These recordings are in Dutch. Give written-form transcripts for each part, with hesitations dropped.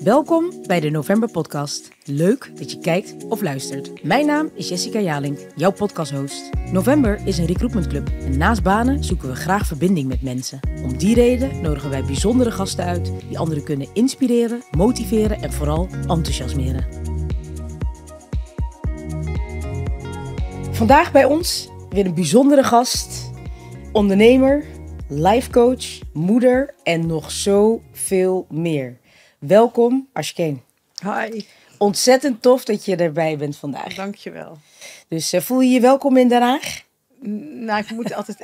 Welkom bij de November Podcast. Leuk dat je kijkt of luistert. Mijn naam is Jessica Jalink, jouw podcasthost. November is een recruitmentclub en naast banen zoeken we graag verbinding met mensen. Om die reden nodigen wij bijzondere gasten uit die anderen kunnen inspireren, motiveren en vooral enthousiasmeren. Vandaag bij ons weer een bijzondere gast, ondernemer, life coach, moeder en nog zoveel meer. Welkom, Ashkeen. Hi. Ontzettend tof dat je erbij bent vandaag. Dankjewel. Dus voel je je welkom in Den Haag? Nou, ik moet altijd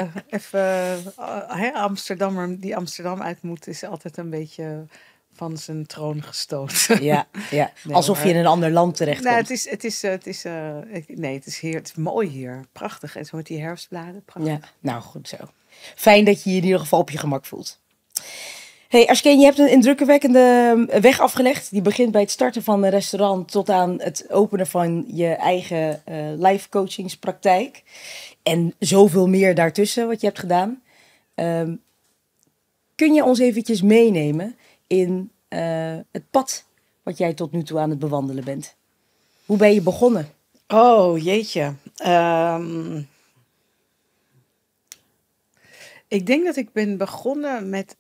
Amsterdammer die Amsterdam uit moet, is altijd een beetje van zijn troon gestoten. Ja. Nee, alsof je in een ander land terechtkomt. Nou, het is mooi hier. Prachtig. En zo met die herfstbladen. Prachtig. Ja, nou goed zo. Fijn dat je je in ieder geval op je gemak voelt. Hey Ashkeen, je hebt een indrukwekkende weg afgelegd. Die begint bij het starten van een restaurant tot aan het openen van je eigen life coachingspraktijk. En zoveel meer daartussen wat je hebt gedaan. Kun je ons eventjes meenemen in het pad wat jij tot nu toe aan het bewandelen bent? Hoe ben je begonnen? Oh, jeetje. Ik denk dat ik ben begonnen met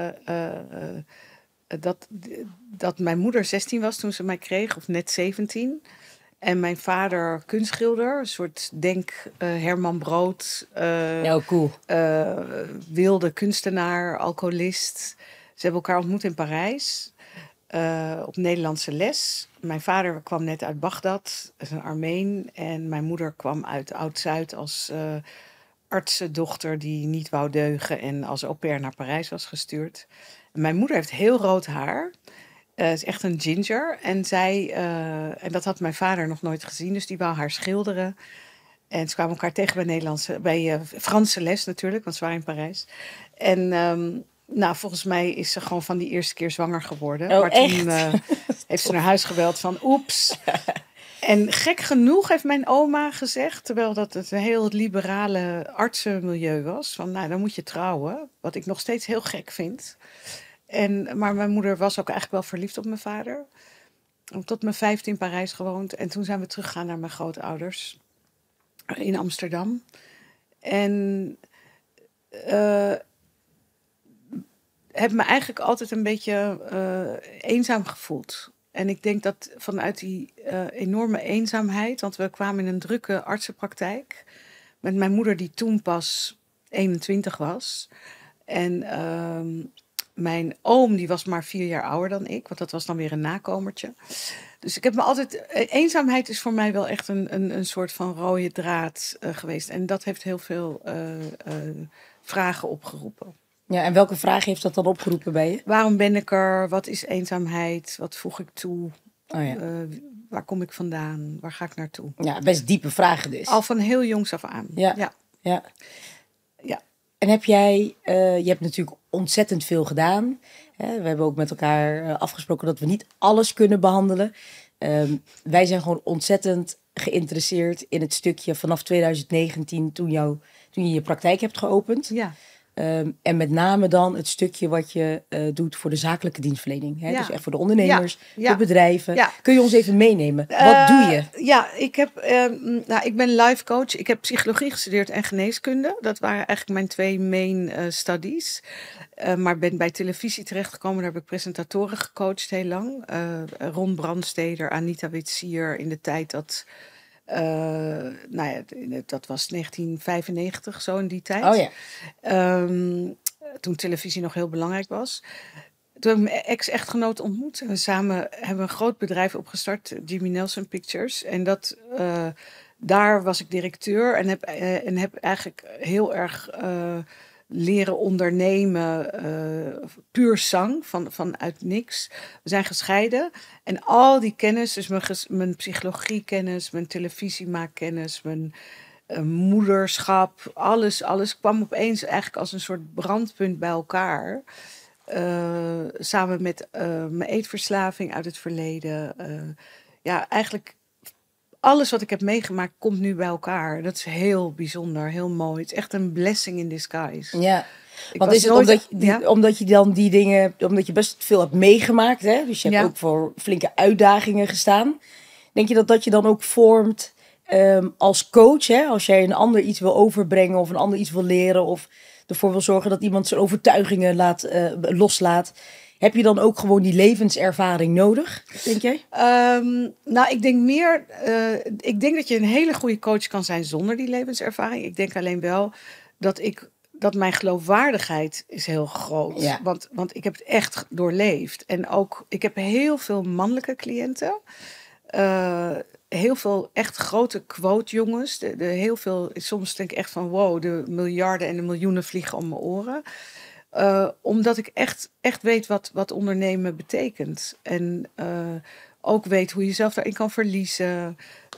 dat mijn moeder 16 was toen ze mij kreeg, of net 17. En mijn vader kunstschilder, een soort Herman Brood. Cool. Wilde kunstenaar, alcoholist. Ze hebben elkaar ontmoet in Parijs op Nederlandse les. Mijn vader kwam net uit Bagdad, is een Armeen. En mijn moeder kwam uit Oud-Zuid als artsendochter die niet wou deugen en als au pair naar Parijs was gestuurd. En mijn moeder heeft heel rood haar. Is echt een ginger. En dat had mijn vader nog nooit gezien, dus die wou haar schilderen. En ze kwamen elkaar tegen bij Franse les natuurlijk, want ze waren in Parijs. En volgens mij is ze gewoon van die eerste keer zwanger geworden. Oh, maar echt? Toen heeft ze naar huis gebeld van oeps. En gek genoeg heeft mijn oma gezegd, terwijl dat het een heel liberale artsenmilieu was, van nou, dan moet je trouwen. Wat ik nog steeds heel gek vind. Maar mijn moeder was ook eigenlijk wel verliefd op mijn vader. Tot mijn 15 in Parijs gewoond. En toen zijn we teruggegaan naar mijn grootouders in Amsterdam. En heb me eigenlijk altijd een beetje eenzaam gevoeld. En ik denk dat vanuit die enorme eenzaamheid, want we kwamen in een drukke artsenpraktijk met mijn moeder die toen pas 21 was. En mijn oom die was maar 4 jaar ouder dan ik, want dat was dan weer een nakomertje. Dus ik heb me altijd, eenzaamheid is voor mij wel echt een soort van rode draad geweest. En dat heeft heel veel vragen opgeroepen. Ja, en welke vraag heeft dat dan opgeroepen bij je? Waarom ben ik er? Wat is eenzaamheid? Wat voeg ik toe? Oh ja. Waar kom ik vandaan? Waar ga ik naartoe? Ja, best diepe vragen dus. Al van heel jongs af aan. Ja. Ja. En heb jij, je hebt natuurlijk ontzettend veel gedaan. We hebben ook met elkaar afgesproken dat we niet alles kunnen behandelen. Wij zijn gewoon ontzettend geïnteresseerd in het stukje vanaf 2019 toen je je praktijk hebt geopend. Ja. En met name dan het stukje wat je doet voor de zakelijke dienstverlening. Hè? Ja. Dus echt voor de ondernemers, Ja. voor bedrijven. Ja. Kun je ons even meenemen? Wat doe je? Ja, ik ben life coach. Ik heb psychologie gestudeerd en geneeskunde. Dat waren eigenlijk mijn 2 main studies. Maar ben bij televisie terechtgekomen. Daar heb ik presentatoren gecoacht heel lang. Ron Brandsteder, Anita Witsier in de tijd dat... dat was 1995, zo in die tijd. Oh ja. Toen televisie nog heel belangrijk was. Toen heb ik mijn ex-echtgenoot ontmoet. En samen hebben we een groot bedrijf opgestart, Jimmy Nelson Pictures. En daar was ik directeur en heb eigenlijk heel erg leren ondernemen, puur zang, vanuit niks. We zijn gescheiden en al die kennis, dus mijn psychologiekennis, mijn televisiemaakkennis, mijn moederschap, alles kwam opeens eigenlijk als een soort brandpunt bij elkaar. Samen met mijn eetverslaving uit het verleden. Eigenlijk alles wat ik heb meegemaakt komt nu bij elkaar. Dat is heel bijzonder, heel mooi. Het is echt een blessing in disguise. Ja, Want is het omdat je dan die dingen, omdat je best veel hebt meegemaakt, hè? Dus je hebt ook voor flinke uitdagingen gestaan. Denk je dat je dan ook vormt als coach, hè? Als jij een ander iets wil overbrengen of een ander iets wil leren of ervoor wil zorgen dat iemand zijn overtuigingen loslaat. Heb je dan ook gewoon die levenservaring nodig, denk jij? Nou, ik denk meer... ik denk dat je een hele goede coach kan zijn zonder die levenservaring. Ik denk alleen wel dat mijn geloofwaardigheid is heel groot. Ja. Want ik heb het echt doorleefd. En ook, ik heb heel veel mannelijke cliënten. Heel veel echt grote quote-jongens. Heel veel, soms denk ik echt van wow, de miljarden en de miljoenen vliegen om mijn oren. Omdat ik echt weet wat ondernemen betekent. En ook weet hoe je jezelf daarin kan verliezen.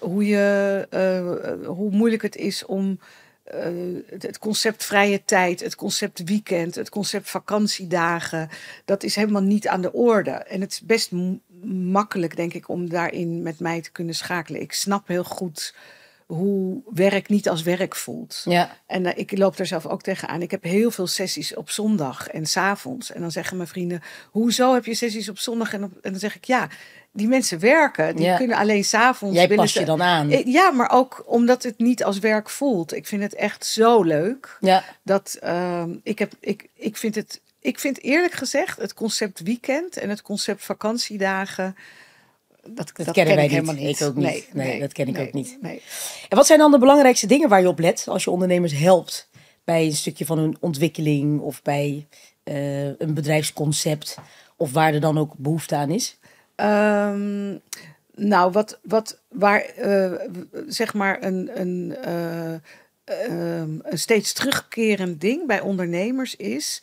Hoe moeilijk het is om het concept vrije tijd, het concept weekend, het concept vakantiedagen. Dat is helemaal niet aan de orde. En het is best makkelijk, denk ik, om daarin met mij te kunnen schakelen. Ik snap heel goed hoe werk niet als werk voelt. Ja. En ik loop daar zelf ook tegenaan. Ik heb heel veel sessies op zondag en 's avonds. En dan zeggen mijn vrienden, hoezo heb je sessies op zondag? En dan zeg ik, ja, die mensen werken. Die kunnen alleen 's avonds. Jij past je dan aan. Ja, maar ook omdat het niet als werk voelt. Ik vind het echt zo leuk. Ja. Dat ik vind eerlijk gezegd het concept weekend en het concept vakantiedagen... Dat kennen wij helemaal niet. Ik ook niet. Nee, dat ken ik ook niet. Nee. En wat zijn dan de belangrijkste dingen waar je op let als je ondernemers helpt bij een stukje van hun ontwikkeling of bij een bedrijfsconcept of waar er dan ook behoefte aan is? Nou, waar zeg maar een steeds terugkerend ding bij ondernemers is...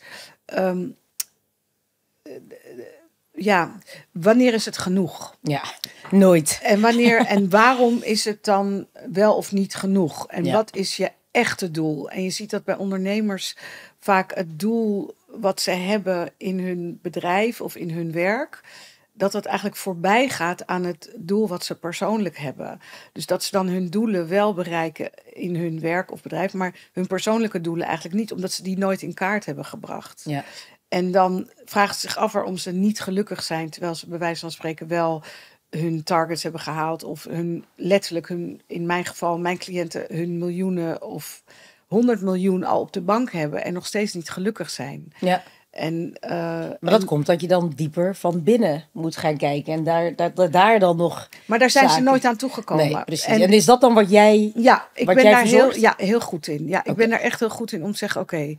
ja, wanneer is het genoeg? Ja, nooit. En waarom is het dan wel of niet genoeg? En wat is je echte doel? En je ziet dat bij ondernemers vaak het doel wat ze hebben in hun bedrijf of in hun werk, dat het eigenlijk voorbij gaat aan het doel wat ze persoonlijk hebben. Dus dat ze dan hun doelen wel bereiken in hun werk of bedrijf, maar hun persoonlijke doelen eigenlijk niet, omdat ze die nooit in kaart hebben gebracht. Ja. En dan vragen ze zich af waarom ze niet gelukkig zijn, terwijl ze bij wijze van spreken wel hun targets hebben gehaald of in mijn geval, mijn cliënten, hun miljoenen of 100 miljoen al op de bank hebben en nog steeds niet gelukkig zijn. Ja. Maar dat komt dat je dan dieper van binnen moet gaan kijken en daar dan nog. Maar daar zijn ze nooit aan toegekomen. Nee, precies. En is dat dan wat jij? Ja, ik ben daar heel goed in. Ja, ik ben daar echt heel goed in om te zeggen, oké,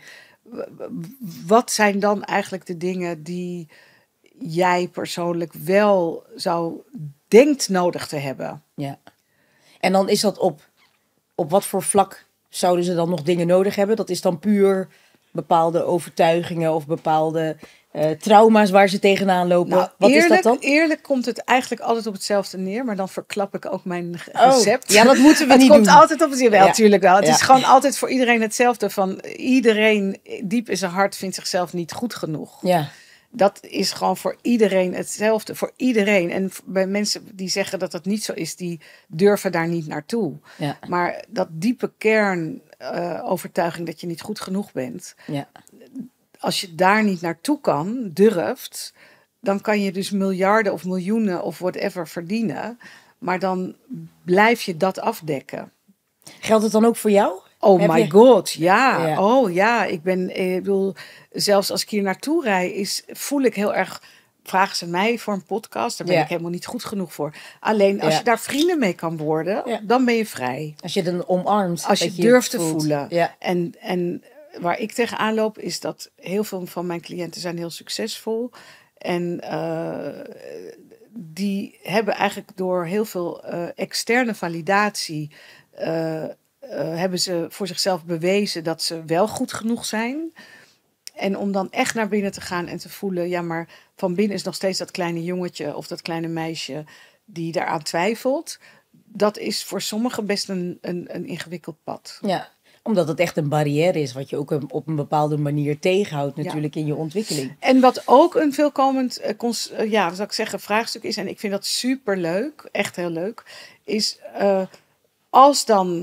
wat zijn dan eigenlijk de dingen die jij persoonlijk wel denkt nodig te hebben? Ja. En dan is dat op wat voor vlak zouden ze dan nog dingen nodig hebben? Dat is dan puur bepaalde overtuigingen of bepaalde trauma's waar ze tegenaan lopen. Nou, wat is dat dan? Eerlijk komt het eigenlijk altijd op hetzelfde neer, maar dan verklap ik ook mijn recept. Ja, dat moeten we niet doen. Het komt altijd op het wel, natuurlijk wel. Het is gewoon altijd voor iedereen hetzelfde. Van iedereen diep in zijn hart vindt zichzelf niet goed genoeg. Ja. Dat is gewoon voor iedereen hetzelfde. Voor iedereen. En bij mensen die zeggen dat dat niet zo is, die durven daar niet naartoe. Ja. Maar dat diepe kern overtuiging dat je niet goed genoeg bent. Ja. Als je daar niet naartoe durft, dan kan je dus miljarden of miljoenen of whatever verdienen. Maar dan blijf je dat afdekken. Geldt het dan ook voor jou? Oh my god, ja. Oh ja, ik bedoel, zelfs als ik hier naartoe rij, voel ik heel erg, vragen ze mij voor een podcast, daar ben ik helemaal niet goed genoeg voor. Alleen als je daar vrienden mee kan worden, dan ben je vrij. Als je het omarmt. Als je durft te voelen. Ja. En waar ik tegenaan loop, is dat heel veel van mijn cliënten zijn heel succesvol. En die hebben eigenlijk door heel veel externe validatie hebben ze voor zichzelf bewezen dat ze wel goed genoeg zijn. En om dan echt naar binnen te gaan en te voelen, ja, maar van binnen is nog steeds dat kleine jongetje of dat kleine meisje die daaraan twijfelt. Dat is voor sommigen best een ingewikkeld pad. Ja, omdat het echt een barrière is, wat je ook op een bepaalde manier tegenhoudt natuurlijk in je ontwikkeling. En wat ook een veelkomend, zou ik zeggen, vraagstuk is, en ik vind dat superleuk, echt heel leuk, is als dan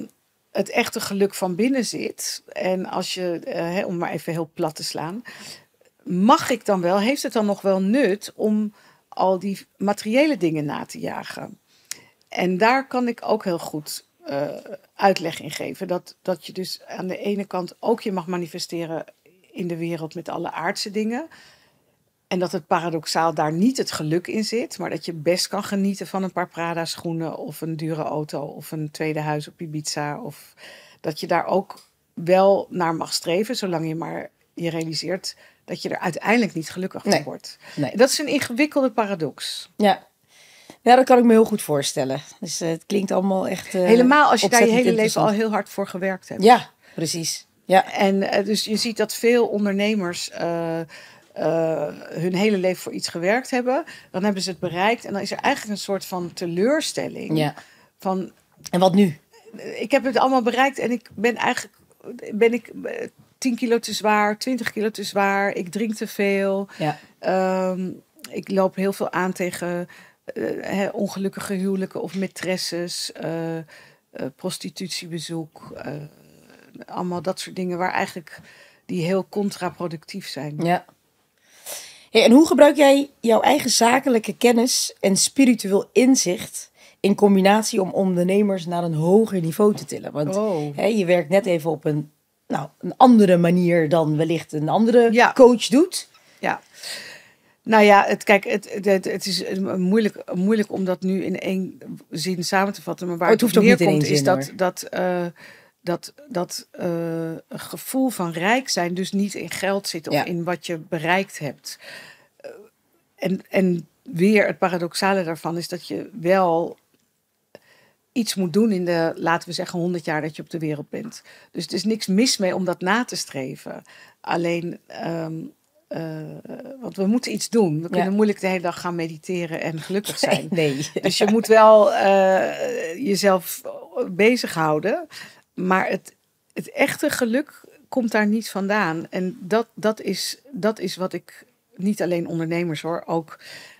het echte geluk van binnen zit. En als je, om maar even heel plat te slaan. Heeft het dan nog wel nut om al die materiële dingen na te jagen? En daar kan ik ook heel goed uitleg in geven. Dat je dus aan de ene kant ook je mag manifesteren in de wereld met alle aardse dingen. En dat het paradoxaal daar niet het geluk in zit. Maar dat je best kan genieten van een paar Prada schoenen of een dure auto of een tweede huis op Ibiza. Of dat je daar ook wel naar mag streven, zolang je maar je realiseert dat je er uiteindelijk niet gelukkig van wordt. Nee. Dat is een ingewikkelde paradox. Ja. Ja, dat kan ik me heel goed voorstellen. Dus het klinkt allemaal echt... helemaal als je daar je hele leven al heel hard voor gewerkt hebt. Ja, precies. Ja. En dus je ziet dat veel ondernemers hun hele leven voor iets gewerkt hebben. Dan hebben ze het bereikt. En dan is er eigenlijk een soort van teleurstelling. Ja. Van, en wat nu? Ik heb het allemaal bereikt en ik ben eigenlijk... Ben ik 10 kilo te zwaar, 20 kilo te zwaar. Ik drink te veel. Ja. Ik loop heel veel aan tegen... ongelukkige huwelijken of maîtresses, prostitutiebezoek, allemaal dat soort dingen die heel contraproductief zijn. Ja. Hey, en hoe gebruik jij jouw eigen zakelijke kennis en spiritueel inzicht in combinatie om ondernemers naar een hoger niveau te tillen? Want je werkt net even op een andere manier dan wellicht een andere coach doet. Ja. Nou ja, het is moeilijk om dat nu in één zin samen te vatten. Maar waar het hoeft ook niet in één zin, is dat gevoel van rijk zijn dus niet in geld zit of in wat je bereikt hebt. En weer het paradoxale daarvan is dat je wel iets moet doen in de, laten we zeggen, 100 jaar dat je op de wereld bent. Dus er is niks mis mee om dat na te streven. Alleen... want we moeten iets doen. We kunnen moeilijk de hele dag gaan mediteren en gelukkig zijn. Nee. Dus je moet wel jezelf bezighouden. Maar het echte geluk komt daar niet vandaan. En dat is wat ik... Niet alleen ondernemers hoor. Ook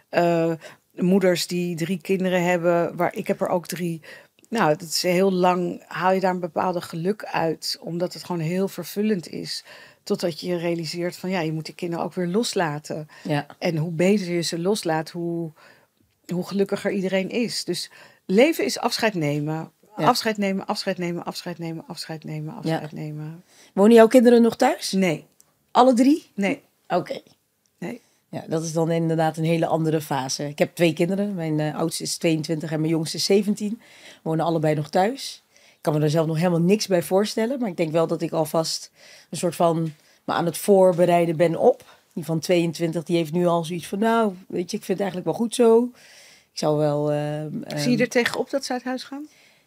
moeders die 3 kinderen hebben. Ik heb er ook 3... Nou, dat is heel lang... Haal je daar een bepaalde geluk uit. Omdat het gewoon heel vervullend is. Totdat je realiseert van je moet die kinderen ook weer loslaten. Ja. En hoe beter je ze loslaat, hoe gelukkiger iedereen is. Dus leven is afscheid nemen. Ja. Afscheid nemen, afscheid nemen, afscheid nemen, afscheid nemen, afscheid nemen. Wonen jouw kinderen nog thuis? Nee. Alle 3? Nee. Oké. Nee. Ja, dat is dan inderdaad een hele andere fase. Ik heb 2 kinderen. Mijn oudste is 22 en mijn jongste is 17. Wonen allebei nog thuis. Ik kan me er zelf nog helemaal niks bij voorstellen. Maar ik denk wel dat ik alvast een soort van me aan het voorbereiden ben op. Die van 22, die heeft nu al zoiets van... weet je, ik vind het eigenlijk wel goed zo. Ik zou wel... Zie je er tegenop dat ze uit huis gaan?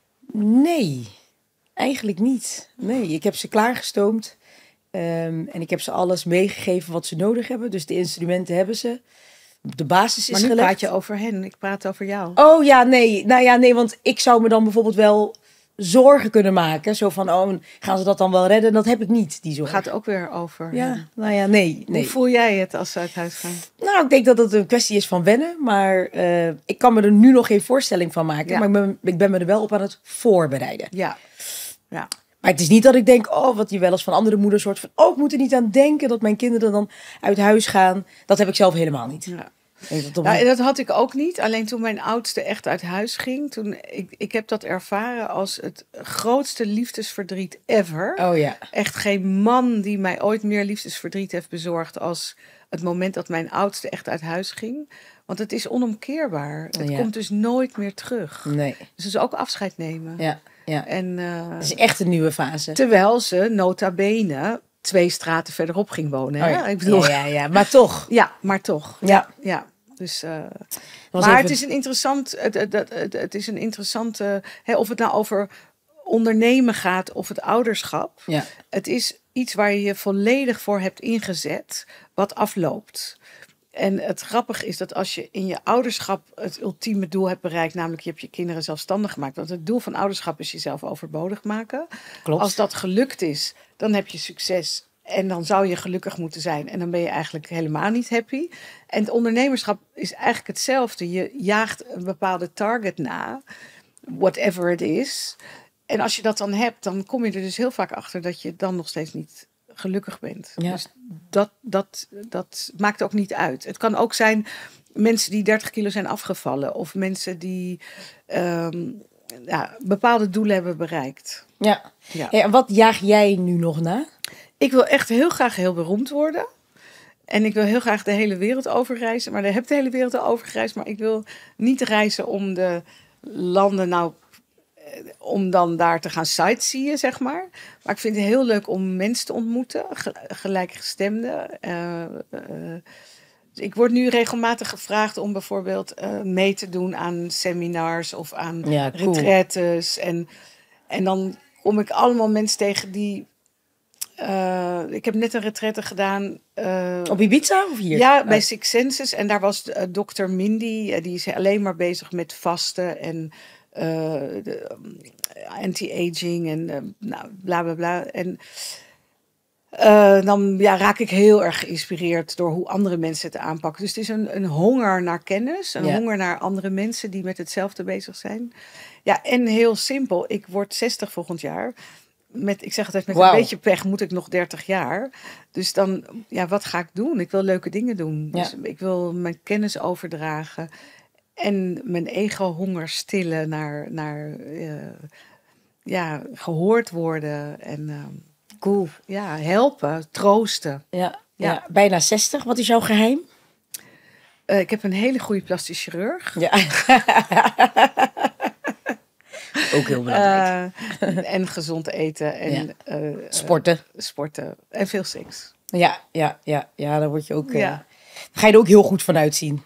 Nee, eigenlijk niet. Nee, ik heb ze klaargestoomd. En ik heb ze alles meegegeven wat ze nodig hebben. Dus de instrumenten hebben ze. De basis is gelegd. Maar nu praat je over hen. Ik praat over jou. Oh ja, nee. Nou ja, nee, want ik zou me dan bijvoorbeeld wel zorgen kunnen maken. Zo van, gaan ze dat dan wel redden? Dat heb ik niet, die zorg. Gaat ook weer over. Ja, nou ja, nee. Hoe voel jij het als ze uit huis gaan? Nou, ik denk dat het een kwestie is van wennen. Maar ik kan me er nu nog geen voorstelling van maken. Ja. Maar ik ben me er wel op aan het voorbereiden. Ja. Maar het is niet dat ik denk, wat je wel eens van andere moeders hoort van, ik moet er niet aan denken dat mijn kinderen dan uit huis gaan. Dat heb ik zelf helemaal niet. Ja. Dat had ik ook niet. Alleen toen mijn oudste echt uit huis ging. Ik heb dat ervaren als het grootste liefdesverdriet ever. Oh ja. Echt geen man die mij ooit meer liefdesverdriet heeft bezorgd als het moment dat mijn oudste echt uit huis ging. Want het is onomkeerbaar. Het komt dus nooit meer terug. Nee. Dus het is ook afscheid nemen. Ja. En, het is echt een nieuwe fase. Terwijl ze nota bene 2 straten verderop ging wonen. Hè? Ja. Ik bedoel, ja, maar toch. Ja, maar toch. Ja. Dus, maar het is een interessant. Het is een interessante. Of het nou over ondernemen gaat of het ouderschap. Ja. Het is iets waar je je volledig voor hebt ingezet, wat afloopt. En het grappige is dat als je in je ouderschap het ultieme doel hebt bereikt, namelijk je hebt je kinderen zelfstandig gemaakt. Want het doel van ouderschap is jezelf overbodig maken. Klopt. Als dat gelukt is, dan heb je succes. En dan zou je gelukkig moeten zijn. En dan ben je eigenlijk helemaal niet happy. En het ondernemerschap is eigenlijk hetzelfde. Je jaagt een bepaalde target na. Whatever it is. En als je dat dan hebt, dan kom je er dus heel vaak achter dat je dan nog steeds niet gelukkig bent. Ja. Dus dat maakt ook niet uit. Het kan ook zijn mensen die 30 kilo zijn afgevallen. Of mensen die bepaalde doelen hebben bereikt. Ja. Ja. Hey, en wat jaag jij nu nog na? Ik wil echt heel graag heel beroemd worden. En ik wil heel graag de hele wereld overreizen. Maar ik heb de hele wereld al overgereisd. Maar ik wil niet reizen om de landen om dan daar te gaan sightseeën, zeg maar. Maar ik vind het heel leuk om mensen te ontmoeten. Gelijkgestemden. Dus ik word nu regelmatig gevraagd om bijvoorbeeld mee te doen aan seminars of aan retraites. En dan kom ik allemaal mensen tegen die... ik heb net een retraite gedaan. Op Ibiza of hier? Ja, bij Six Senses. En daar was dokter Mindy. Die is alleen maar bezig met vasten en anti-aging en bla bla bla. En dan raak ik heel erg geïnspireerd door hoe andere mensen het aanpakken. Dus het is een honger naar kennis. Een honger naar andere mensen die met hetzelfde bezig zijn. Ja, en heel simpel. Ik word 60 volgend jaar. Ik zeg altijd, met een beetje pech moet ik nog 30 jaar. Dus dan, wat ga ik doen? Ik wil leuke dingen doen. Ja. Dus ik wil mijn kennis overdragen. En mijn ego-honger stillen naar gehoord worden. En cool. Ja, helpen, troosten. Ja, bijna 60. Wat is jouw geheim? Ik heb een hele goede plastisch chirurg. Ja. Ook heel belangrijk. En gezond eten. En sporten. En veel seks. Ja, daar word je ook... Daar ga je er ook heel goed van uitzien.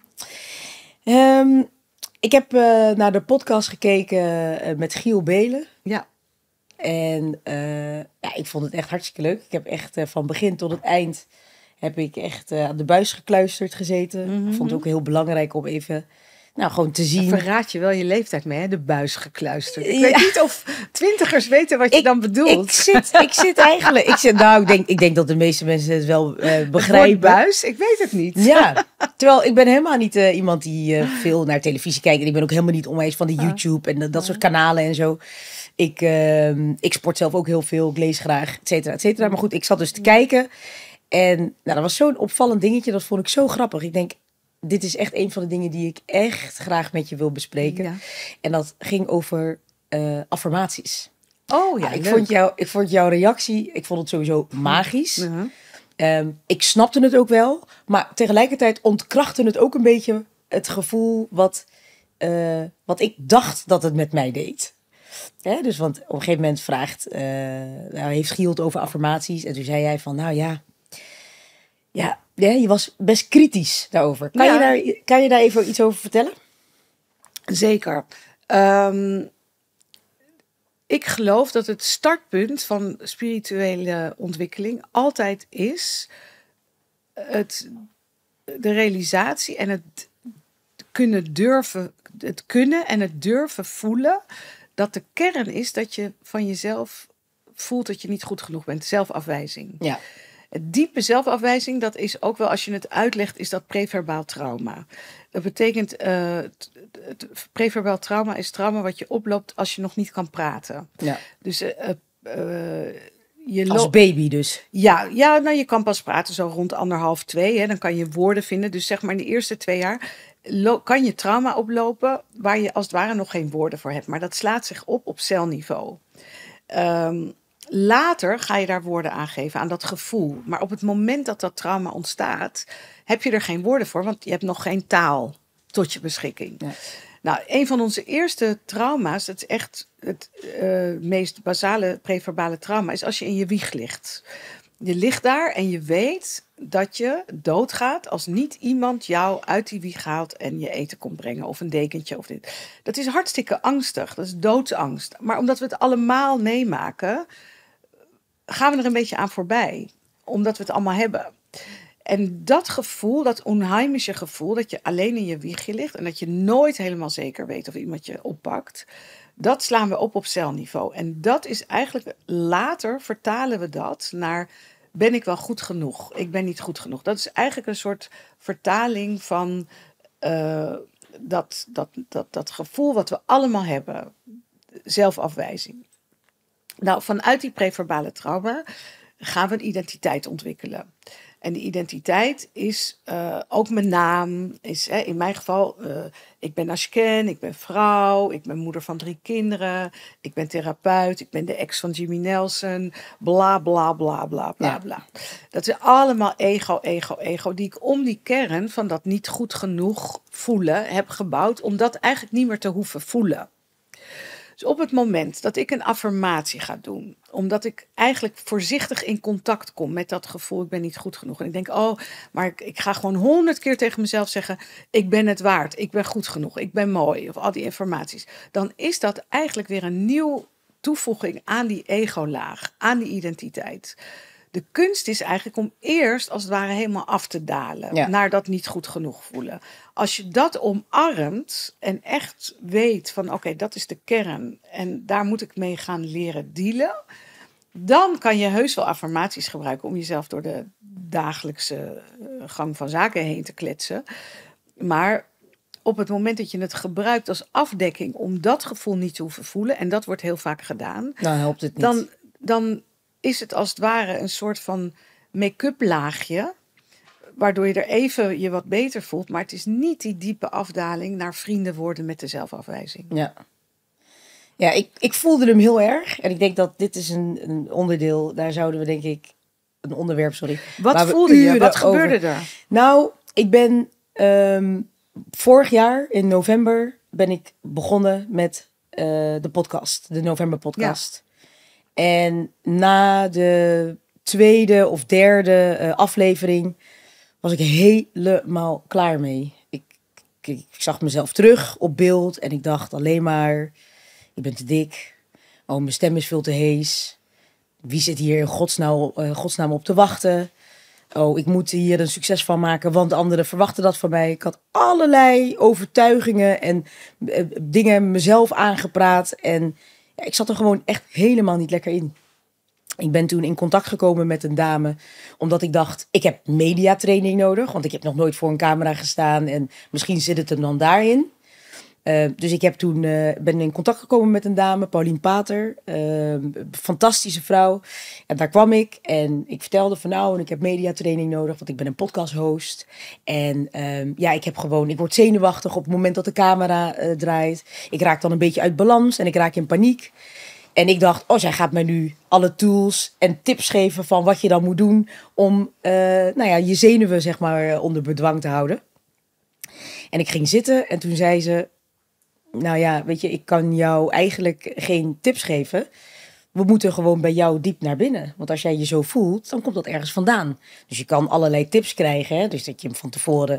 Ik heb naar de podcast gekeken met Giel Belen. Ja. En ik vond het echt hartstikke leuk. Ik heb echt van begin tot het eind... heb ik echt aan de buis gekluisterd gezeten. Mm-hmm. Ik vond het ook heel belangrijk om even... gewoon te zien. Dan verraad je wel je leeftijd mee, hè? De buis gekluisterd. Ik weet niet of 20ers weten wat je dan bedoelt. Ik zit eigenlijk... Ik denk dat de meeste mensen het wel begrijpen. Buis? Ik weet het niet. Ja, terwijl ik ben helemaal niet iemand die veel naar televisie kijkt. En ik ben ook helemaal niet onwijs van de YouTube en dat soort kanalen en zo. Ik sport zelf ook heel veel. Ik lees graag, et cetera, et cetera. Maar goed, ik zat dus te kijken. En dat was zo'n opvallend dingetje. Dat vond ik zo grappig. Ik denk... Dit is echt een van de dingen die ik echt graag met je wil bespreken. Ja. En dat ging over affirmaties. Oh ja, ik vond jouw reactie, ik vond het sowieso magisch. Ik snapte het ook wel. Maar tegelijkertijd ontkrachtte het ook een beetje het gevoel wat ik dacht dat het met mij deed. Dus want op een gegeven moment heeft Giel het over affirmaties. En toen zei jij van, Ja, je was best kritisch daarover. Kan je daar even iets over vertellen? Zeker. Ik geloof dat het startpunt van spirituele ontwikkeling altijd is de realisatie en het kunnen en het durven voelen dat de kern is dat je van jezelf voelt dat je niet goed genoeg bent. Zelfafwijzing. Ja. Diepe zelfafwijzing, dat is ook wel, als je het uitlegt, is dat preverbaal trauma. Dat betekent, het preverbaal trauma is trauma wat je oploopt als je nog niet kan praten. Ja. Dus als baby dus? Ja, je kan pas praten zo rond 1,5, 2. Hè, dan kan je woorden vinden. Dus zeg maar in de eerste 2 jaar kan je trauma oplopen waar je als het ware nog geen woorden voor hebt. Maar dat slaat zich op celniveau. Later ga je daar woorden aan geven, aan dat gevoel. Maar op het moment dat dat trauma ontstaat, heb je er geen woorden voor, want je hebt nog geen taal tot je beschikking. Ja. Nou, een van onze eerste trauma's, dat is echt het meest basale preverbale trauma, is als je in je wieg ligt. Je ligt daar en je weet dat je doodgaat als niet iemand jou uit die wieg haalt en je eten komt brengen of een dekentje of dit. Dat is hartstikke angstig, dat is doodsangst. Maar omdat we het allemaal meemaken, gaan we er een beetje aan voorbij. Omdat we het allemaal hebben. En dat gevoel, dat onheimische gevoel, dat je alleen in je wiegje ligt en dat je nooit helemaal zeker weet of iemand je oppakt, dat slaan we op celniveau. En dat is eigenlijk, later vertalen we dat naar, ben ik wel goed genoeg? Ik ben niet goed genoeg. Dat is eigenlijk een soort vertaling van dat gevoel wat we allemaal hebben. zelfafwijzing. Nou, vanuit die preverbale trauma gaan we een identiteit ontwikkelen. En die identiteit is ook mijn naam. Is, in mijn geval, ik ben Ashken, ik ben vrouw, ik ben moeder van 3 kinderen, ik ben therapeut, ik ben de ex van Jimmy Nelson, bla bla bla bla bla bla. Dat is allemaal ego, die ik om die kern van dat niet goed genoeg voelen heb gebouwd, om dat eigenlijk niet meer te hoeven voelen. Dus op het moment dat ik een affirmatie ga doen, omdat ik eigenlijk voorzichtig in contact kom met dat gevoel, ik ben niet goed genoeg. En ik denk, maar ik ga gewoon 100 keer tegen mezelf zeggen, ik ben het waard, ik ben goed genoeg, ik ben mooi, of al die informaties. Dan is dat eigenlijk weer een nieuwe toevoeging aan die ego-laag, aan die identiteit. De kunst is eigenlijk om eerst als het ware helemaal af te dalen naar dat niet goed genoeg voelen. Als je dat omarmt en echt weet van oké, dat is de kern en daar moet ik mee gaan leren dealen, dan kan je heus wel affirmaties gebruiken om jezelf door de dagelijkse gang van zaken heen te kletsen. Maar op het moment dat je het gebruikt als afdekking om dat gevoel niet te hoeven voelen, en dat wordt heel vaak gedaan, Nou helpt het niet. Dan is het als het ware een soort van make-up laagje, waardoor je er even je wat beter voelt. Maar het is niet die diepe afdaling naar vrienden worden met de zelfafwijzing. Ja, ik voelde hem heel erg. En ik denk dat dit is een onderdeel, daar zouden we denk ik, een onderwerp, sorry. Wat voelde je? Wat gebeurde er? Nou, ik ben vorig jaar in november ben ik begonnen met de podcast, de November podcast. Ja. En na de 2e of 3e aflevering was ik helemaal klaar mee. Ik zag mezelf terug op beeld en ik dacht alleen maar, ik ben te dik. Oh, mijn stem is veel te hees. Wie zit hier in godsnaam op te wachten? Oh, ik moet hier een succes van maken, want anderen verwachten dat van mij. Ik had allerlei overtuigingen en dingen mezelf aangepraat en ik zat er gewoon echt helemaal niet lekker in. Ik ben toen in contact gekomen met een dame, omdat ik dacht, ik heb mediatraining nodig, want ik heb nog nooit voor een camera gestaan en misschien zit het hem dan daarin. Dus ik heb toen ben in contact gekomen met een dame, Paulien Pater, fantastische vrouw. En daar kwam ik en ik vertelde van nou, en ik heb mediatraining nodig, want ik ben een podcasthost. En ik word zenuwachtig op het moment dat de camera draait. Ik raak dan een beetje uit balans en ik raak in paniek. En ik dacht, zij gaat mij nu alle tools en tips geven van wat je dan moet doen om je zenuwen zeg maar onder bedwang te houden. En ik ging zitten en toen zei ze, nou ja, weet je, ik kan jou eigenlijk geen tips geven. We moeten gewoon bij jou diep naar binnen. Want als jij je zo voelt, dan komt dat ergens vandaan. Dus je kan allerlei tips krijgen. Hè? Dus dat je van tevoren,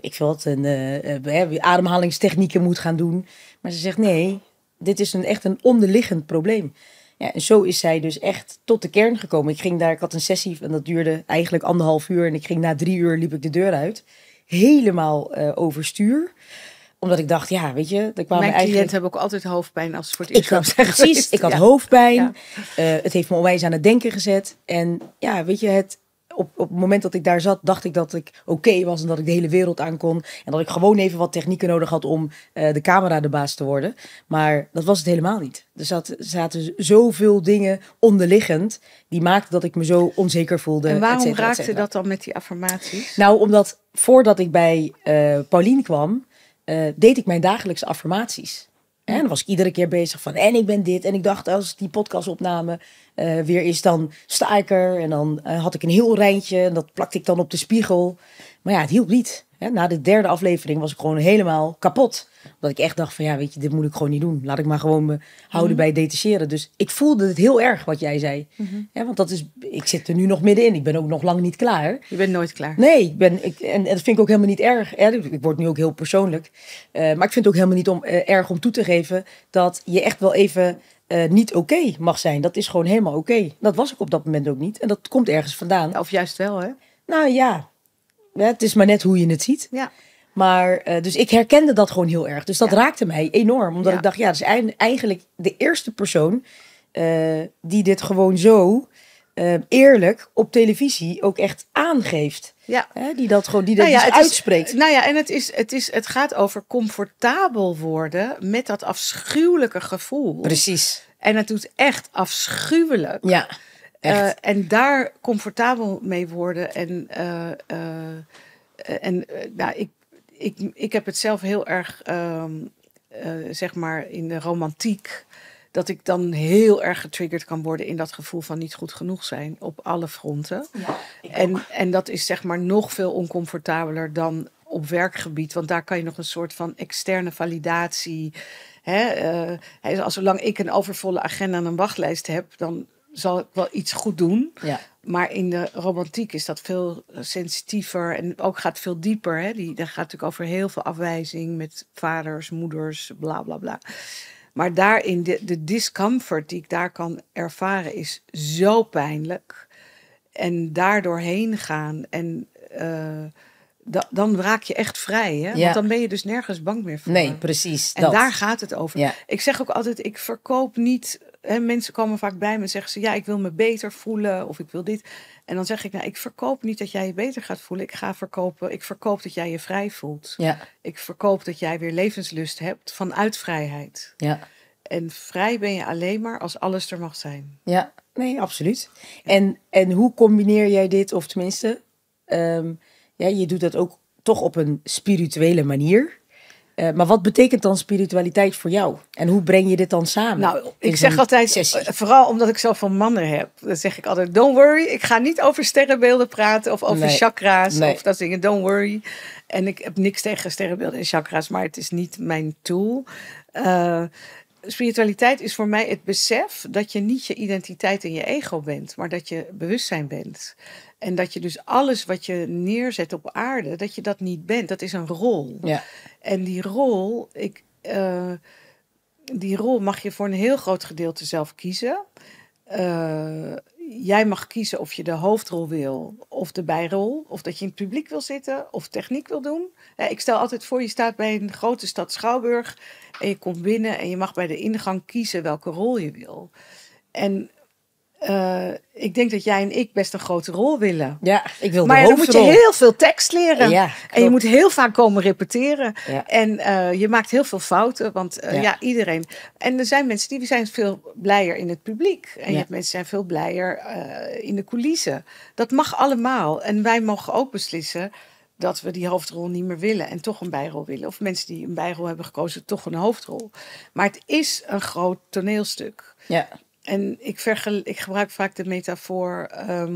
ademhalingstechnieken moet gaan doen. Maar ze zegt, nee, dit is echt een onderliggend probleem. Ja, en zo is zij dus echt tot de kern gekomen. Ik had een sessie en dat duurde eigenlijk 1,5 uur. En ik ging na 3 uur, liep ik de deur uit. Helemaal overstuur. Omdat ik dacht, ja, weet je... Mijn cliënten hebben ook altijd hoofdpijn als ze voor het eerst Precies, ik had hoofdpijn. Ja. Het heeft me onwijs aan het denken gezet. En ja, weet je, op het moment dat ik daar zat, dacht ik dat ik oké was en dat ik de hele wereld aan kon. En dat ik gewoon even wat technieken nodig had om de camera de baas te worden. Maar dat was het helemaal niet. Er zaten zoveel dingen onderliggend die maakten dat ik me zo onzeker voelde. En waarom raakte dat dan met die affirmaties? Nou, omdat voordat ik bij Paulien kwam, deed ik mijn dagelijkse affirmaties. En dan was ik iedere keer bezig van, en ik ben dit. En ik dacht, als die podcastopname weer is, dan sta ik er. En dan had ik een heel rijntje en dat plakte ik dan op de spiegel. Maar ja, het hielp niet. Na de 3e aflevering was ik gewoon helemaal kapot. Omdat ik echt dacht van, ja, weet je, dit moet ik gewoon niet doen. Laat ik maar gewoon me houden bij detacheren. Dus ik voelde het heel erg wat jij zei. Ja, want ik zit er nu nog middenin. Ik ben ook nog lang niet klaar. Je bent nooit klaar. Nee, en dat vind ik ook helemaal niet erg. Ik word nu ook heel persoonlijk. Maar ik vind het ook helemaal niet erg om toe te geven dat je echt wel even niet oké mag zijn. Dat is gewoon helemaal oké. Dat was ik op dat moment ook niet. En dat komt ergens vandaan. Ja, of juist wel, hè? Nou ja, het is maar net hoe je het ziet. Ja. Maar dus ik herkende dat gewoon heel erg. Dus dat raakte mij enorm. Omdat ik dacht, ja, dat is eigenlijk de eerste persoon die dit gewoon zo eerlijk op televisie ook echt aangeeft. Ja. Die dat gewoon uitspreekt. En het gaat over comfortabel worden met dat afschuwelijke gevoel. Precies. En het doet echt afschuwelijk. Ja, echt. En daar comfortabel mee worden. Ik heb het zelf heel erg, zeg maar, in de romantiek. Dat ik dan heel erg getriggerd kan worden in dat gevoel van niet goed genoeg zijn. Op alle fronten. Ja, en dat is zeg maar nog veel oncomfortabeler dan op werkgebied. Want daar kan je nog een soort van externe validatie. Zolang ik een overvolle agenda en een wachtlijst heb, dan zal ik wel iets goed doen. Ja. Maar in de romantiek is dat veel sensitiever en ook gaat veel dieper. Daar gaat natuurlijk over heel veel afwijzing met vaders, moeders, bla bla bla. Maar daarin, de discomfort die ik daar kan ervaren is zo pijnlijk. En daardoor heen gaan en dan raak je echt vrij. Hè? Ja. Want dan ben je dus nergens bang meer voor. Nee, precies. En daar gaat het over. Ja. Ik zeg ook altijd, ik verkoop niet. Mensen komen vaak bij me en zeggen ze, ja, ik wil me beter voelen of ik wil dit. En dan zeg ik, nou, ik verkoop niet dat jij je beter gaat voelen. Ik verkoop dat jij je vrij voelt. Ja. Ik verkoop dat jij weer levenslust hebt vanuit vrijheid. Ja. En vrij ben je alleen maar als alles er mag zijn. Ja, nee, absoluut. Ja. En hoe combineer jij dit, of tenminste, je doet dat ook toch op een spirituele manier. Maar wat betekent dan spiritualiteit voor jou? En hoe breng je dit dan samen? Nou, ik zeg altijd, vooral omdat ik zoveel mannen heb, dan zeg ik altijd, don't worry. Ik ga niet over sterrenbeelden praten of over chakra's of dat dingen, don't worry. En ik heb niks tegen sterrenbeelden en chakra's, maar het is niet mijn tool. Spiritualiteit is voor mij het besef dat je niet je identiteit en je ego bent, maar dat je bewustzijn bent. En dat je dus alles wat je neerzet op aarde, dat je dat niet bent. Dat is een rol. Ja. En die rol mag je voor een heel groot gedeelte zelf kiezen. Jij mag kiezen of je de hoofdrol wil of de bijrol. Of dat je in het publiek wil zitten of techniek wil doen. Ik stel altijd voor, je staat bij een grote stad Schouwburg en je komt binnen en je mag bij de ingang kiezen welke rol je wil. En ik denk dat jij en ik best een grote rol willen. Ja, ik wil de maar hoofdrol. Dan moet je heel veel tekst leren. Ja, en je moet heel vaak komen repeteren. Ja. En je maakt heel veel fouten. Want iedereen... En er zijn mensen die zijn veel blijer in het publiek. En je hebt mensen die zijn veel blijer in de coulissen. Dat mag allemaal. En wij mogen ook beslissen dat we die hoofdrol niet meer willen en toch een bijrol willen. Of mensen die een bijrol hebben gekozen, toch een hoofdrol. Maar het is een groot toneelstuk. Ja. En ik gebruik vaak de metafoor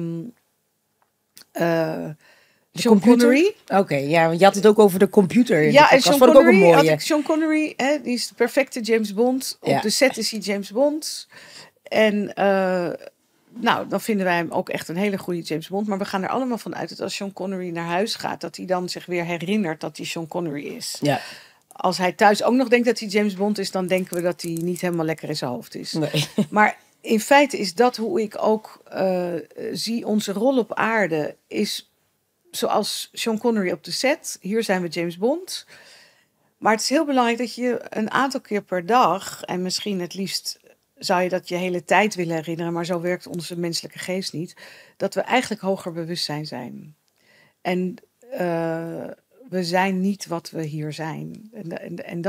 Sean Connery. Oké, ja, want je had het ook over de computer. Ja, en Sean Connery, die is de perfecte James Bond. Op de set is hij James Bond. En dan vinden wij hem ook echt een hele goede James Bond. Maar we gaan er allemaal van uit dat als Sean Connery naar huis gaat, dat hij dan zich weer herinnert dat hij Sean Connery is. Ja. Als hij thuis ook nog denkt dat hij James Bond is, dan denken we dat hij niet helemaal lekker in zijn hoofd is. Nee. Maar in feite is dat hoe ik ook zie onze rol op aarde. Is zoals Sean Connery op de set. Hier zijn we James Bond. Maar het is heel belangrijk dat je een aantal keer per dag, en misschien het liefst zou je dat je hele tijd willen herinneren, maar zo werkt onze menselijke geest niet, dat we eigenlijk hoger bewustzijn zijn. En we zijn niet wat we hier zijn. En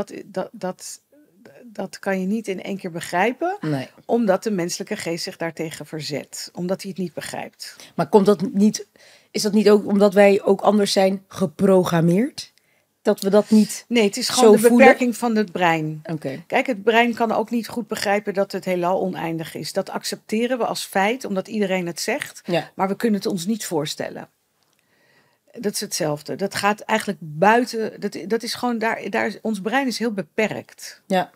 dat kan je niet in één keer begrijpen. Nee. Omdat de menselijke geest zich daartegen verzet. Omdat hij het niet begrijpt. Maar is dat niet ook omdat wij ook anders zijn geprogrammeerd? Dat we dat niet. Nee, het is gewoon de beperking van het brein. Okay. Kijk, het brein kan ook niet goed begrijpen dat het heelal oneindig is. Dat accepteren we als feit, omdat iedereen het zegt. Ja. Maar we kunnen het ons niet voorstellen. Dat is hetzelfde. Dat gaat eigenlijk buiten. Dat is gewoon daar. Ons brein is heel beperkt. Ja.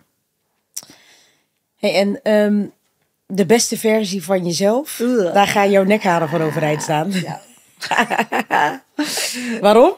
Hey, en de beste versie van jezelf, daar gaan jouw nekharen van overeind staan. Ja. Waarom?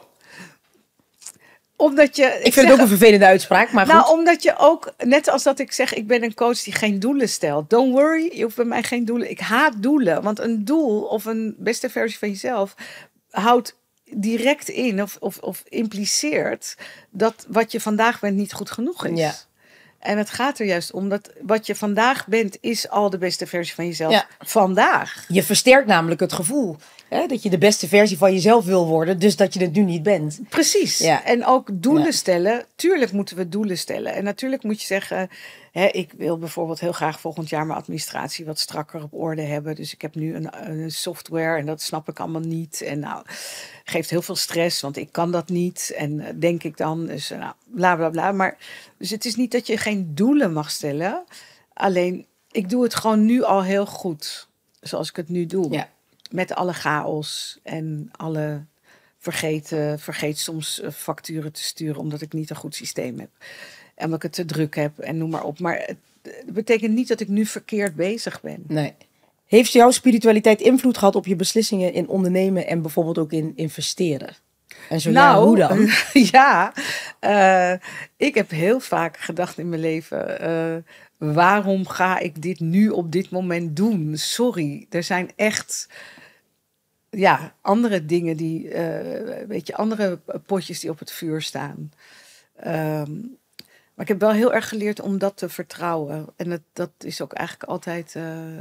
Omdat je. Ik vind het ook een vervelende uitspraak, maar goed. Nou, omdat je ook, net als dat ik zeg, ik ben een coach die geen doelen stelt. Don't worry, je hoeft bij mij geen doelen. Ik haat doelen, want een doel of een beste versie van jezelf houdt direct in of impliceert dat wat je vandaag bent niet goed genoeg is. Ja. En het gaat er juist om dat wat je vandaag bent, is al de beste versie van jezelf vandaag. Je versterkt namelijk het gevoel dat je de beste versie van jezelf wil worden, dus dat je het nu niet bent. Precies. Ja. En ook doelen stellen. Tuurlijk moeten we doelen stellen. En natuurlijk moet je zeggen, ik wil bijvoorbeeld heel graag volgend jaar mijn administratie wat strakker op orde hebben. Dus ik heb nu een software en dat snap ik allemaal niet. En nou, geeft heel veel stress, want ik kan dat niet. En denk ik dan, dus nou, bla bla bla. Maar dus het is niet dat je geen doelen mag stellen. Alleen, ik doe het gewoon nu al heel goed. Zoals ik het nu doe. Ja. Met alle chaos en alle vergeet soms facturen te sturen omdat ik niet een goed systeem heb. En omdat ik het te druk heb en noem maar op. Maar het betekent niet dat ik nu verkeerd bezig ben. Nee. Heeft jouw spiritualiteit invloed gehad op je beslissingen in ondernemen en bijvoorbeeld ook in investeren? En zo hoe dan? Ja, ik heb heel vaak gedacht in mijn leven, waarom ga ik dit nu op dit moment doen? Sorry, er zijn echt andere dingen die, andere potjes die op het vuur staan. Maar ik heb wel heel erg geleerd om dat te vertrouwen. En dat is ook eigenlijk altijd,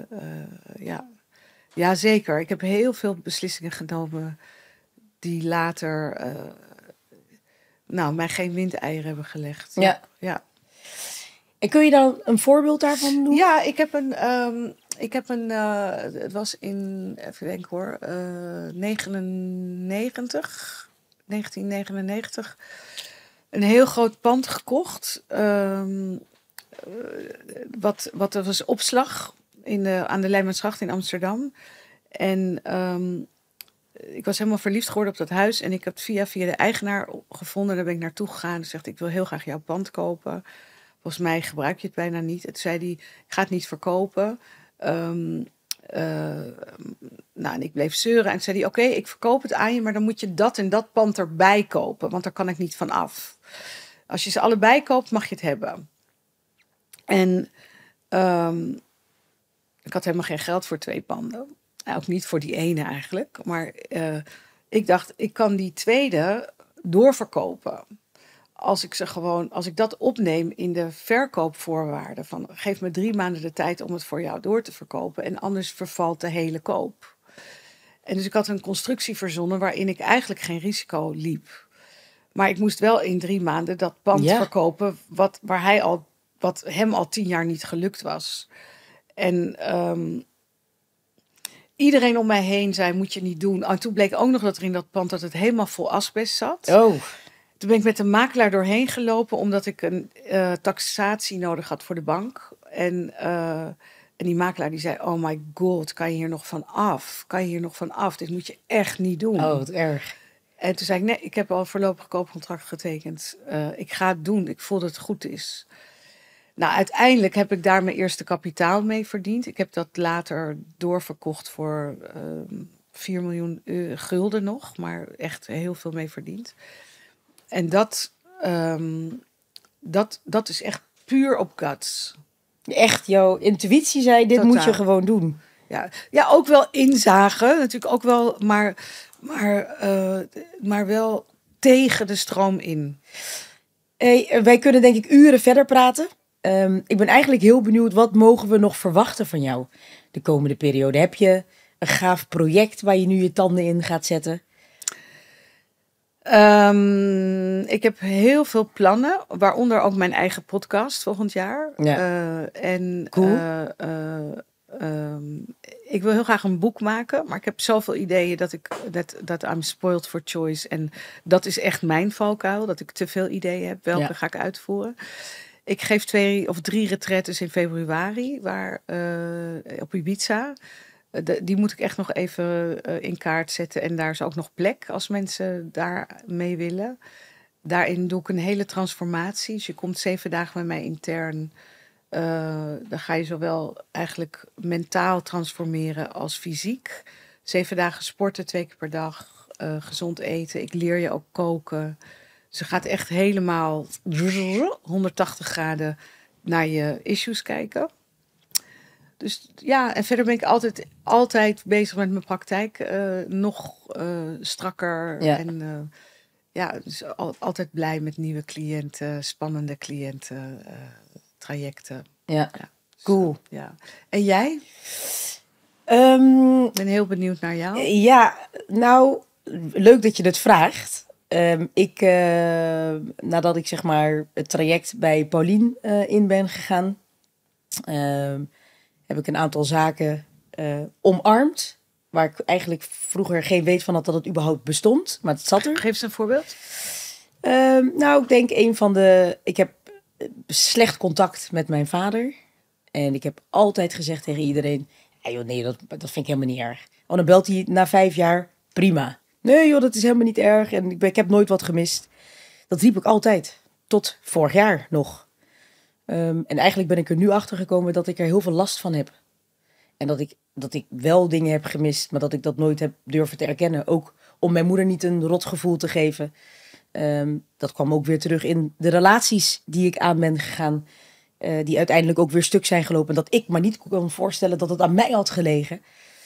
ja zeker. Ik heb heel veel beslissingen genomen die later mij geen windeieren hebben gelegd. Ja. En kun je dan een voorbeeld daarvan noemen? Ja, ik heb een het was in, even denken hoor, 1999, een heel groot pand gekocht. Wat er was opslag aan de Leijmansgracht in Amsterdam. En ik was helemaal verliefd geworden op dat huis. En ik heb via de eigenaar gevonden. Daar ben ik naartoe gegaan. En zegt, ik wil heel graag jouw pand kopen. Volgens mij gebruik je het bijna niet. En toen zei hij, ik ga het niet verkopen. En ik bleef zeuren. En toen zei hij, oké, ik verkoop het aan je. Maar dan moet je dat en dat pand erbij kopen. Want daar kan ik niet van af. Als je ze allebei koopt, mag je het hebben. En ik had helemaal geen geld voor 2 panden. Ook niet voor die ene eigenlijk. Maar ik dacht, ik kan die tweede doorverkopen. Als ik dat opneem in de verkoopvoorwaarden. Van geef me 3 maanden de tijd om het voor jou door te verkopen. En anders vervalt de hele koop. En dus ik had een constructie verzonnen waarin ik eigenlijk geen risico liep. Maar ik moest wel in 3 maanden dat pand verkopen wat hem al 10 jaar niet gelukt was. En iedereen om mij heen zei, moet je niet doen. En toen bleek ook nog dat er in dat pand dat het helemaal vol asbest zat. Oh. Toen ben ik met de makelaar doorheen gelopen, omdat ik een taxatie nodig had voor de bank. En die makelaar die zei, oh my god, kan je hier nog van af? Kan je hier nog van af? Dit moet je echt niet doen. Oh, wat erg. En toen zei ik, nee, ik heb al een voorlopig koopcontract getekend. Ik ga het doen, ik voel dat het goed is. Nou, uiteindelijk heb ik daar mijn eerste kapitaal mee verdiend. Ik heb dat later doorverkocht voor 4 miljoen gulden nog. Maar echt heel veel mee verdiend. En dat is echt puur op guts. Echt, jouw intuïtie zei, dit moet je gewoon doen. Ja, ook wel inzagen. Natuurlijk ook wel, maar wel tegen de stroom in. Hey, wij kunnen denk ik uren verder praten. Ik ben eigenlijk heel benieuwd, wat mogen we nog verwachten van jou de komende periode? Heb je een gaaf project waar je nu je tanden in gaat zetten? Ik heb heel veel plannen, waaronder ook mijn eigen podcast volgend jaar. Ja. Cool. Ik wil heel graag een boek maken, maar ik heb zoveel ideeën dat I'm spoiled for choice. En dat is echt mijn valkuil, dat ik te veel ideeën heb. Welke ga ik uitvoeren? Ik geef 2 of 3 retraites in februari op Ibiza. Die moet ik echt nog even in kaart zetten. En daar is ook nog plek als mensen daar mee willen. Daarin doe ik een hele transformatie. Dus je komt 7 dagen met mij intern. Dan ga je zowel eigenlijk mentaal transformeren als fysiek. 7 dagen sporten 2 keer per dag. Gezond eten. Ik leer je ook koken. Ze gaat echt helemaal 180 graden naar je issues kijken. Dus ja, en verder ben ik altijd bezig met mijn praktijk. Nog strakker. Ja. En dus altijd blij met nieuwe cliënten, spannende cliënten trajecten. Ja, Ja. cool. Ja. En jij? Ehm, Ik ben heel benieuwd naar jou. ja, nou, leuk dat je het vraagt. Nadat ik zeg maar het traject bij Paulien in ben gegaan, heb ik een aantal zaken omarmd. Waar ik eigenlijk vroeger geen weet van had dat het überhaupt bestond. Maar het zat er. Geef eens een voorbeeld. Nou, ik denk ik heb slecht contact met mijn vader. En ik heb altijd gezegd tegen iedereen, ja, joh, nee, dat vind ik helemaal niet erg. Oh, dan belt hij na 5 jaar, prima. Nee joh, dat is helemaal niet erg en ik heb nooit wat gemist. Dat riep ik altijd, tot vorig jaar nog. En eigenlijk ben ik er nu achter gekomen dat ik er heel veel last van heb. En dat ik wel dingen heb gemist, maar dat ik dat nooit heb durven te erkennen. Ook om mijn moeder niet een rot gevoel te geven. Dat kwam ook weer terug in de relaties die ik aan ben gegaan. Die uiteindelijk ook weer stuk zijn gelopen. Dat ik maar niet kon voorstellen dat het aan mij had gelegen.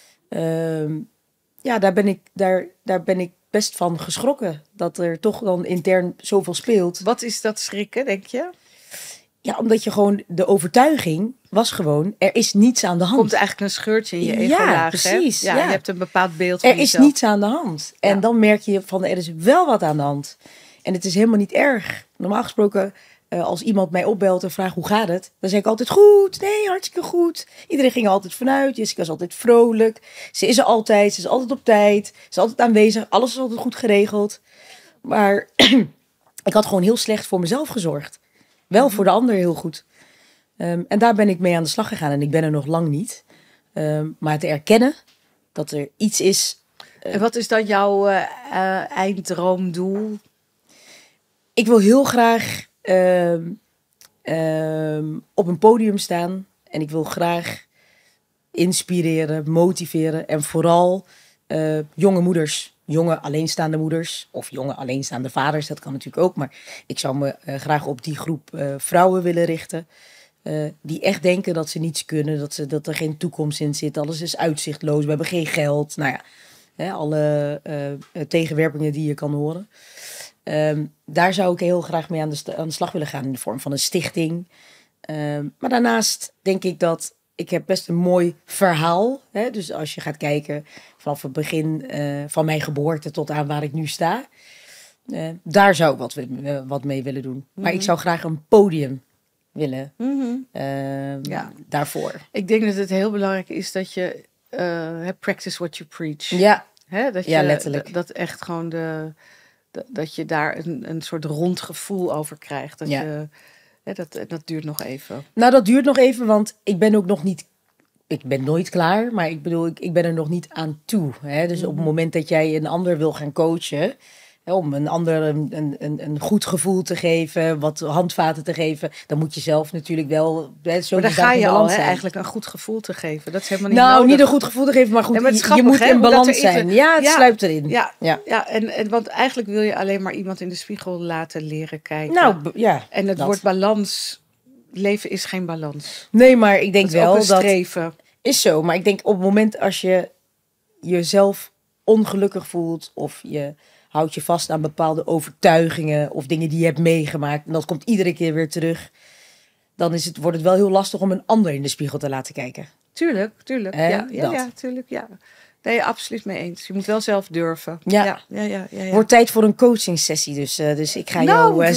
Ja, daar ben ik best van geschrokken. Dat er toch dan intern zoveel speelt. Wat is dat schrikken, denk je? Ja, omdat je gewoon, de overtuiging was gewoon, er is niets aan de hand. Komt eigenlijk een scheurtje in je ego-laag. Ja, precies. Ja, ja. je hebt een bepaald beeld van Er is jezelf. niets aan de hand. Ja. En dan merk je van, er is wel wat aan de hand. En het is helemaal niet erg. Normaal gesproken, als iemand mij opbelt en vraagt hoe gaat het, dan zeg ik altijd goed. Nee, hartstikke goed. Iedereen ging er altijd vanuit. Jessica is altijd vrolijk. Ze is er altijd. Ze is altijd op tijd. Ze is altijd aanwezig. Alles is altijd goed geregeld. Maar ik had gewoon heel slecht voor mezelf gezorgd. Wel voor de ander heel goed. En daar ben ik mee aan de slag gegaan. En ik ben er nog lang niet. Maar te erkennen dat er iets is. En wat is dan jouw einddroomdoel? Ik wil heel graag op een podium staan. En ik wil graag inspireren, motiveren. En vooral jonge moeders. Jonge alleenstaande moeders. Of jonge alleenstaande vaders. Dat kan natuurlijk ook. Maar ik zou me graag op die groep vrouwen willen richten. Die echt denken dat ze niets kunnen. Dat er geen toekomst in zit. Alles is uitzichtloos. We hebben geen geld. Nou ja, alle tegenwerpingen die je kan horen. Daar zou ik heel graag mee aan de slag willen gaan. In de vorm van een stichting. Maar daarnaast denk ik dat ik heb best een mooi verhaal. Hè? Dus als je gaat kijken vanaf het begin van mijn geboorte tot aan waar ik nu sta. Daar zou ik wat mee willen doen. Mm-hmm. Maar ik zou graag een podium willen daarvoor. Ik denk dat het heel belangrijk is dat je practice what you preach. Ja, Hè? Dat ja, letterlijk. Dat echt gewoon dat je daar een soort rond gevoel over krijgt. Dat je... Dat duurt nog even. Nou, dat duurt nog even, want ik ben ook nog niet... Ik ben nooit klaar, maar ik bedoel, ik ben er nog niet aan toe. Hè? Dus op het moment dat jij een ander wil gaan coachen... Hè, om een ander een goed gevoel te geven, wat handvaten te geven... dan moet je zelf natuurlijk wel... Hè, maar daar ga je al, eigenlijk een goed gevoel te geven. Dat is helemaal niet nodig. niet een goed gevoel te geven, maar goed, ja, maar je moet in balans zijn. Ja, het sluipt erin. Ja, en want eigenlijk wil je alleen maar iemand in de spiegel laten leren kijken. Nou, ja. En het woord balans, leven is geen balans. Nee, maar ik denk wel dat streven. Is zo, maar ik denk op het moment als je jezelf ongelukkig voelt of je houdt je vast aan bepaalde overtuigingen of dingen die je hebt meegemaakt en dat komt iedere keer weer terug, dan wordt het wel heel lastig om een ander in de spiegel te laten kijken. Tuurlijk. Ja, tuurlijk, ja. Nee, absoluut mee eens. Je moet wel zelf durven. Ja. Wordt tijd voor een coaching sessie, dus ik ga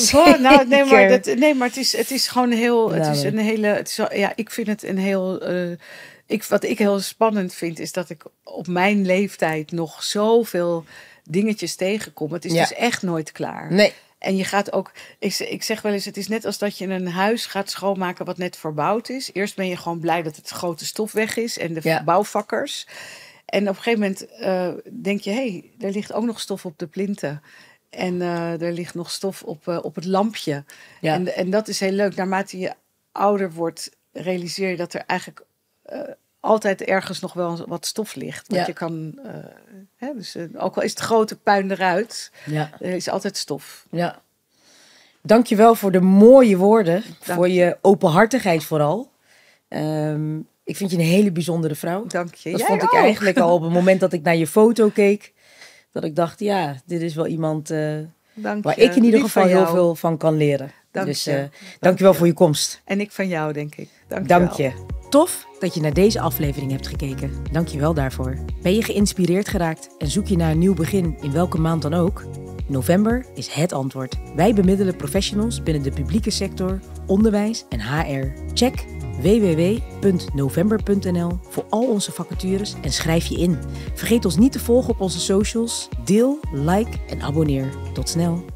maar het is gewoon heel, ik vind het een heel, wat ik heel spannend vind is dat ik op mijn leeftijd nog zoveel dingetjes tegenkom. Het is dus echt nooit klaar. Nee. En je gaat ook, ik zeg wel eens, het is net als dat je een huis gaat schoonmaken wat net verbouwd is. Eerst ben je gewoon blij dat het grote stof weg is en de bouwvakkers. En op een gegeven moment denk je, er ligt ook nog stof op de plinten. En er ligt nog stof op het lampje. Ja. En dat is heel leuk. Naarmate je ouder wordt, realiseer je dat er eigenlijk altijd ergens nog wel wat stof ligt. Want je kan, dus, ook al is het grote puin eruit, er is altijd stof. Ja. Dankjewel voor de mooie woorden. Voor je openhartigheid vooral. Ik vind je een hele bijzondere vrouw. Dank je. Dat vond ik eigenlijk al op het moment dat ik naar je foto keek. Dat ik dacht, dit is wel iemand waar ik in ieder geval heel veel van kan leren. Dankjewel voor je komst. En ik van jou, denk ik. Dank je. Tof dat je naar deze aflevering hebt gekeken. Dank je wel daarvoor. Ben je geïnspireerd geraakt en zoek je naar een nieuw begin in welke maand dan ook? November is het antwoord. Wij bemiddelen professionals binnen de publieke sector, onderwijs en HR. Check www.november.nl voor al onze vacatures en schrijf je in. Vergeet ons niet te volgen op onze socials. Deel, like en abonneer. Tot snel.